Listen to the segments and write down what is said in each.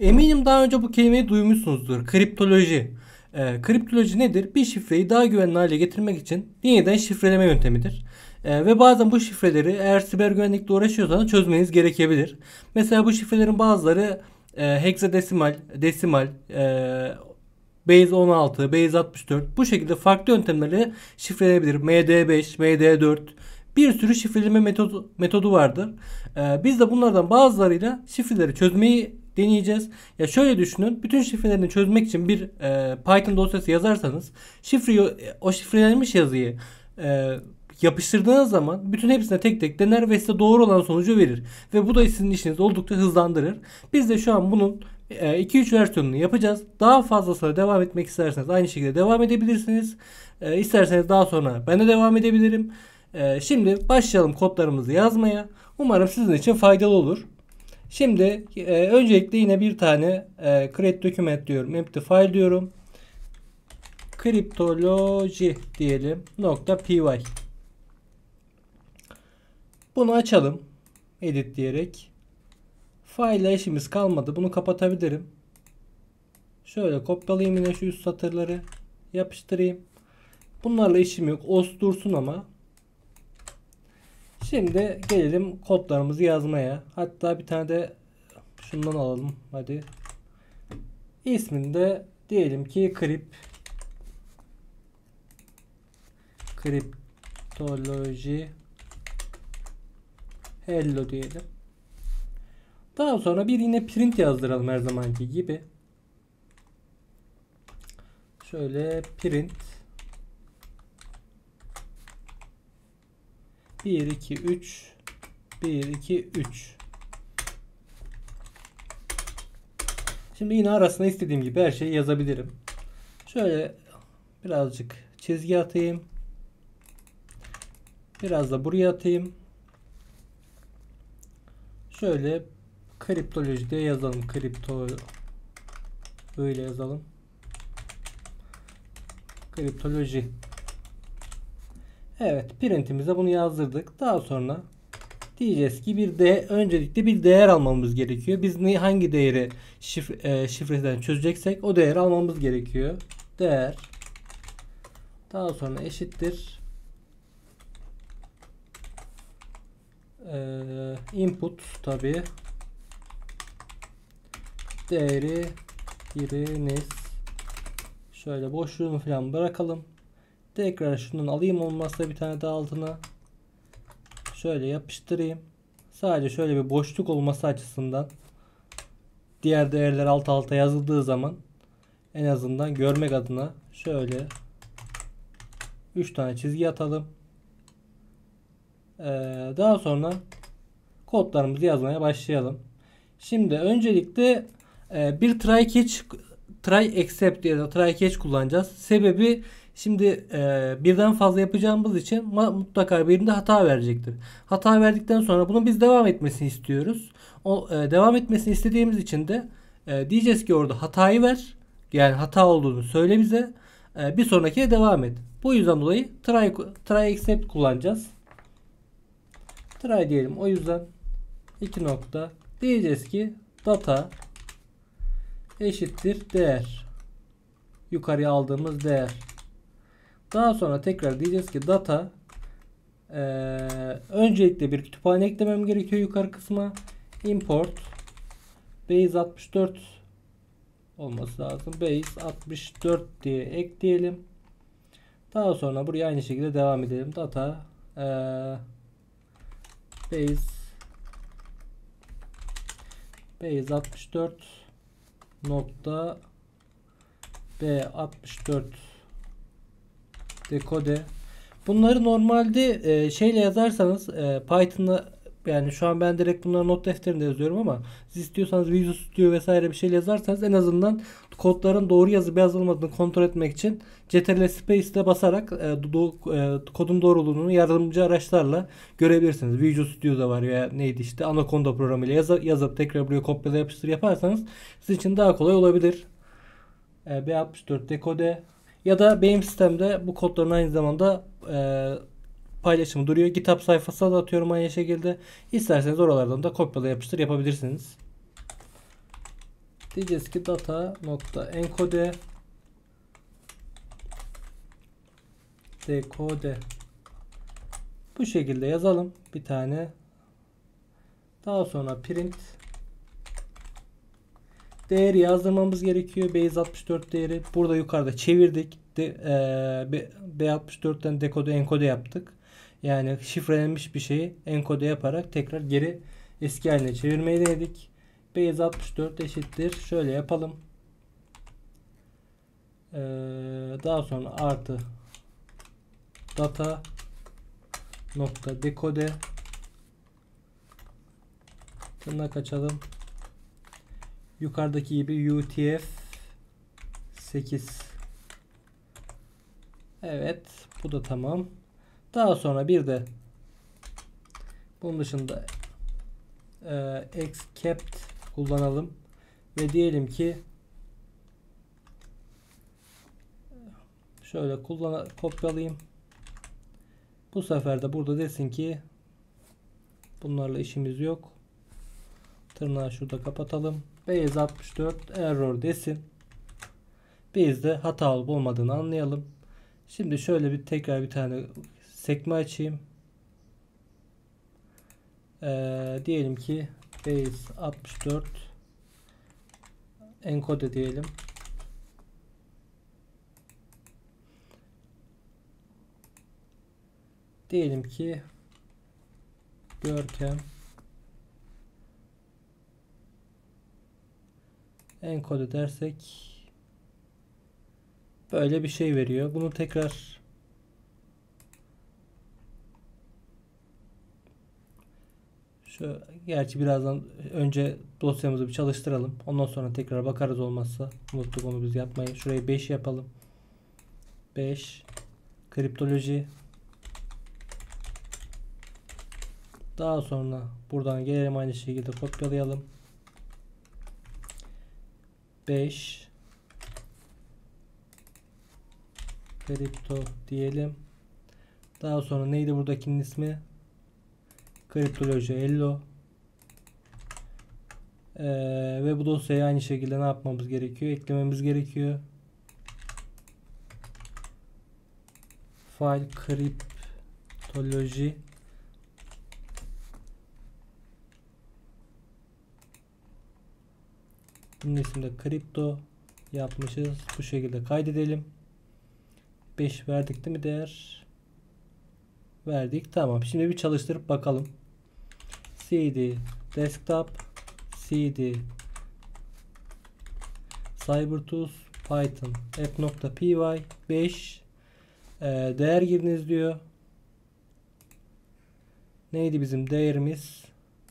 Eminim daha önce bu kelimeyi duymuşsunuzdur. Kriptoloji. Kriptoloji nedir? Bir şifreyi daha güvenli hale getirmek için yeniden şifreleme yöntemidir. Ve bazen bu şifreleri eğer siber güvenlikle uğraşıyorsanız çözmeniz gerekebilir. Mesela bu şifrelerin bazıları hexadesimal, desimal, base 16, base 64 bu şekilde farklı yöntemlerle şifrelenebilir. MD5, MD4 bir sürü şifreleme metodu vardır. Biz de bunlardan bazılarıyla şifreleri çözmeyi deneyeceğiz. Ya şöyle düşünün. Bütün şifrelerini çözmek için bir Python dosyası yazarsanız şifreyi, o şifrelenmiş yazıyı yapıştırdığınız zaman bütün hepsine tek tek dener ve size doğru olan sonucu verir. Ve bu da sizin işinizi oldukça hızlandırır. Biz de şu an bunun 2-3 versiyonunu yapacağız. Daha fazlasına devam etmek isterseniz aynı şekilde devam edebilirsiniz. İsterseniz daha sonra ben de devam edebilirim. Şimdi başlayalım kodlarımızı yazmaya. Umarım sizin için faydalı olur. Şimdi öncelikle yine bir tane create document diyorum. Empty file diyorum. Kriptoloji diyelim. .py. Bunu açalım. Edit diyerek. File işimiz kalmadı. Bunu kapatabilirim. Şöyle kopyalayayım yine şu üst satırları. Yapıştırayım. Bunlarla işim yok. Os dursun ama. Şimdi gelelim kodlarımızı yazmaya. Hatta bir tane de şundan alalım. Hadi. İsmini de diyelim ki kriptoloji hello diyelim. Daha sonra bir yine print yazdıralım her zamanki gibi. Şöyle print 1 2 3 1 2 3. Şimdi yine arasına istediğim gibi her şeyi yazabilirim. Şöyle birazcık çizgi atayım. Biraz da buraya atayım. Şöyle kriptoloji diye yazalım. Kripto böyle yazalım. Kriptoloji. Evet, printimize bunu yazdırdık. Daha sonra diyeceğiz ki öncelikle bir değer almamız gerekiyor. Biz hangi değeri şifreden çözeceksek o değeri almamız gerekiyor. Değer. Daha sonra eşittir. Input tabi. Değeri giriniz. Şöyle boşluğunu falan bırakalım. Tekrar şundan alayım olmazsa bir tane daha altına. Şöyle yapıştırayım. Sadece şöyle bir boşluk olması açısından diğer değerler alt alta yazıldığı zaman en azından görmek adına şöyle 3 tane çizgi atalım. Daha sonra kodlarımızı yazmaya başlayalım. Şimdi öncelikle bir try except ya da try catch kullanacağız. Sebebi şimdi birden fazla yapacağımız için mutlaka birinde hata verecektir. Hata verdikten sonra bunun biz devam etmesini istiyoruz. O devam etmesini istediğimiz için de diyeceğiz ki orada hatayı ver. Yani hata olduğunu söyle bize. Bir sonrakine devam et. Bu yüzden dolayı try except kullanacağız. Try diyelim. O yüzden 2 nokta diyeceğiz ki data eşittir değer. Yukarıya aldığımız değer. Daha sonra tekrar diyeceğiz ki data öncelikle bir kütüphane eklemem gerekiyor yukarı kısma. Import base 64 olması lazım. Base 64 diye ekleyelim. Daha sonra buraya aynı şekilde devam edelim. Data base 64 nokta B64 dekode. Bunları normalde şeyle yazarsanız Python'da, yani şu an ben direkt bunları not defterinde yazıyorum ama siz istiyorsanız Visual Studio vesaire bir şey yazarsanız en azından kodların doğru yazıp yazılmadığını kontrol etmek için Ctrl Space'de basarak kodun doğruluğunu yardımcı araçlarla görebilirsiniz. Visual Studio'da var ya neydi işte Anaconda programıyla yazıp tekrar buraya kopyala yapıştır yaparsanız sizin için daha kolay olabilir. B64 dekode ya da benim sistemde bu kodların aynı zamanda paylaşımı duruyor. GitHub sayfasına da atıyorum aynı şekilde. İsterseniz oralardan da kopyala yapıştır yapabilirsiniz. Diyeceğiz ki data nokta encode decode. Bu şekilde yazalım bir tane. Daha sonra print değeri yazdırmamız gerekiyor. Base64 değeri. Burada yukarıda çevirdik. B64'ten dekode enkode yaptık. Yani şifrelenmiş bir şeyi enkode yaparak tekrar geri eski haline çevirmeyi denedik. Base64 eşittir. Şöyle yapalım. Daha sonra artı data nokta decode tırnak açalım. Yukarıdaki gibi UTF-8. Evet. Bu da tamam. Daha sonra bir de bunun dışında except kullanalım. Ve diyelim ki şöyle kopyalayayım. Bu sefer de burada desin ki bunlarla işimiz yok. Tırnağı şurada kapatalım. Base64 error desin. Biz de hata olup olmadığını anlayalım. Şimdi şöyle tekrar bir tane sekme açayım. Diyelim ki Base64 encode diyelim. Diyelim ki Görkem encode dersek böyle bir şey veriyor. Bunu tekrar gerçi birazdan önce dosyamızı bir çalıştıralım. Ondan sonra tekrar bakarız, olmazsa. Unuttuk onu biz yapmayı. Şurayı 5 yapalım. 5 kriptoloji. Daha sonra buradan gelelim, aynı şekilde kopyalayalım. 5 kripto diyelim. Daha sonra neydi buradakinin ismi? Kriptoloji Hello. Ve bu dosyayı aynı şekilde ne yapmamız gerekiyor? Eklememiz gerekiyor. File kriptoloji. Bunun ismini de kripto yapmışız. Bu şekilde kaydedelim. 5 verdik değil mi değer? Verdik. Tamam. Şimdi bir çalıştırıp bakalım. cd desktop cd cybertools python app.py 5 değer giriniz diyor. Neydi bizim değerimiz?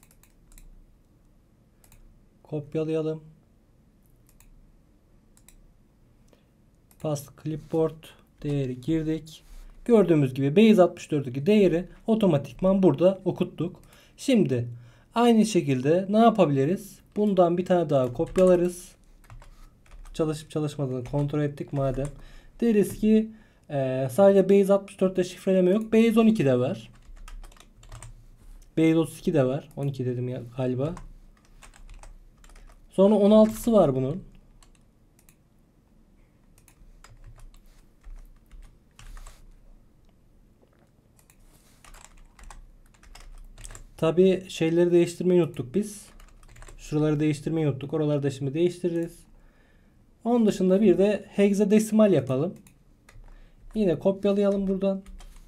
Kopyalayalım. Paste clipboard değeri girdik. Gördüğümüz gibi Base64'deki değeri otomatikman burada okuttuk. Şimdi aynı şekilde ne yapabiliriz? Bundan bir tane daha kopyalarız. Çalışıp çalışmadığını kontrol ettik madem. Deriz ki sadece Base64'te şifreleme yok. Base12'de var. Base32'de var. 12 dedim ya galiba. Sonra 16'sı var bunun. Tabi şeyleri değiştirmeyi unuttuk biz. Şuraları değiştirmeyi unuttuk. Oraları da şimdi değiştiririz. Onun dışında bir de hexadesimal yapalım. Yine kopyalayalım buradan.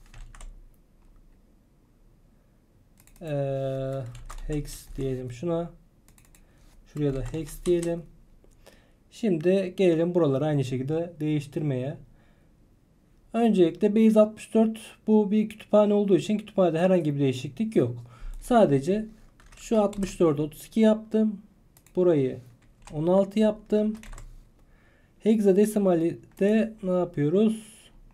Hex diyelim şuna. Şuraya da hex diyelim. Şimdi gelelim buraları aynı şekilde değiştirmeye. Öncelikle Base64 bu bir kütüphane olduğu için kütüphanede herhangi bir değişiklik yok. Sadece şu 64'ü 32 yaptım. Burayı 16 yaptım. Hexadesimali de ne yapıyoruz?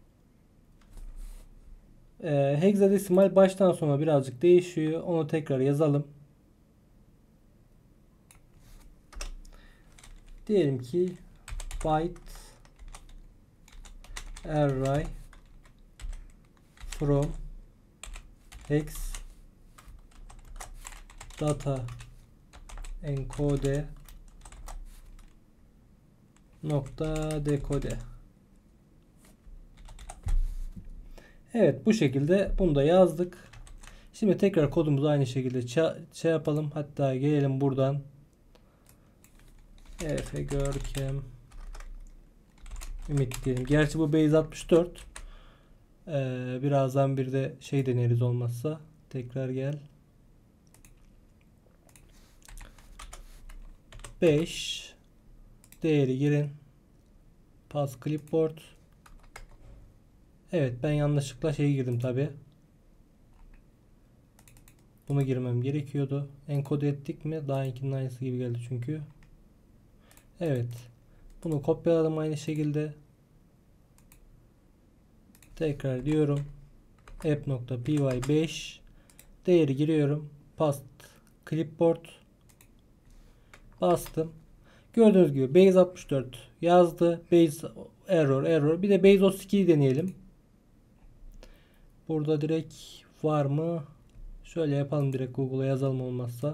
Hexadesimal baştan sona birazcık değişiyor. Onu tekrar yazalım. Diyelim ki byte array from hex data encode nokta dekode. Evet, bu şekilde bunu da yazdık. Şimdi tekrar kodumuzu aynı şekilde şey yapalım. Hatta gelelim buradan. Efe Görkem Ümit diyelim. Gerçi bu base 64. Birazdan bir de şey deneriz olmazsa. Tekrar gel. 5 değeri girin. Pass clipboard. Evet, ben yanlışlıkla şey girdim tabi. Bunu girmem gerekiyordu. Enkode ettik mi? Daha ikincinin aynısı gibi geldi çünkü. Evet. Bunu kopyaladım aynı şekilde. Tekrar diyorum. app.py5 değeri giriyorum. Paste clipboard. Bastım. Gördüğünüz gibi base 64 yazdı. Base error. Bir de base 32'yi deneyelim. Burada direkt var mı? Şöyle yapalım, direkt Google'a yazalım olmazsa.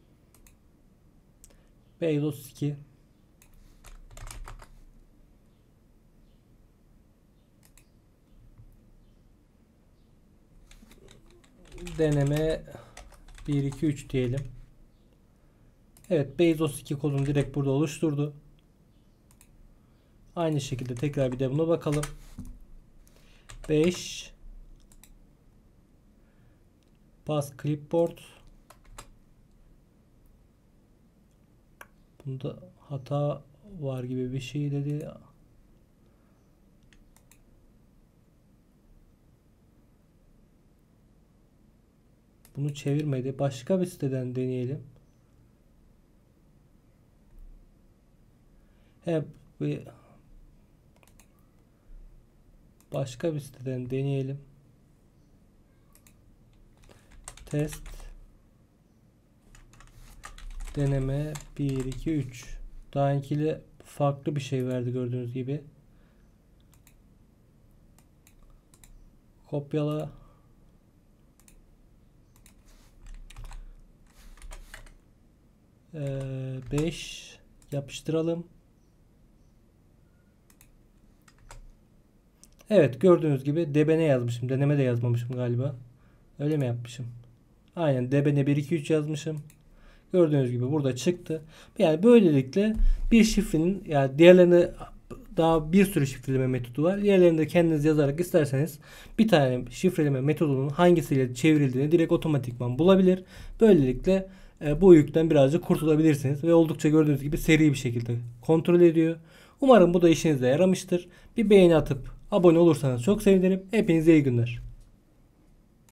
Base 32. Deneme 1 2 3 diyelim. Evet, base 32 kodunu direkt burada oluşturdu. Aynı şekilde tekrar bir de buna bakalım. 5 pass clipboard. Bunda hata var gibi bir şey dedi. Bunu çevirmedi. Başka bir siteden deneyelim. Hep bir başka bir siteden deneyelim. Test deneme 1 2 3. Daha önceki farklı bir şey verdi gördüğünüz gibi. Kopyala. 5 yapıştıralım. Evet, gördüğünüz gibi debene yazmışım. Deneme de yazmamışım galiba. Öyle mi yapmışım? Aynen, debene 1 2 3 yazmışım. Gördüğünüz gibi burada çıktı. Yani böylelikle bir şifrenin, yani diğerlerine daha bir sürü şifreleme metodu var. Diğerlerini de kendiniz yazarak isterseniz bir tane şifreleme metodunun hangisiyle çevrildiğini direkt otomatikman bulabilir. Böylelikle bu yükten birazcık kurtulabilirsiniz ve oldukça gördüğünüz gibi seri bir şekilde kontrol ediyor. Umarım bu da işinize yaramıştır. Bir beğeni atıp abone olursanız çok sevinirim. Hepinize iyi günler.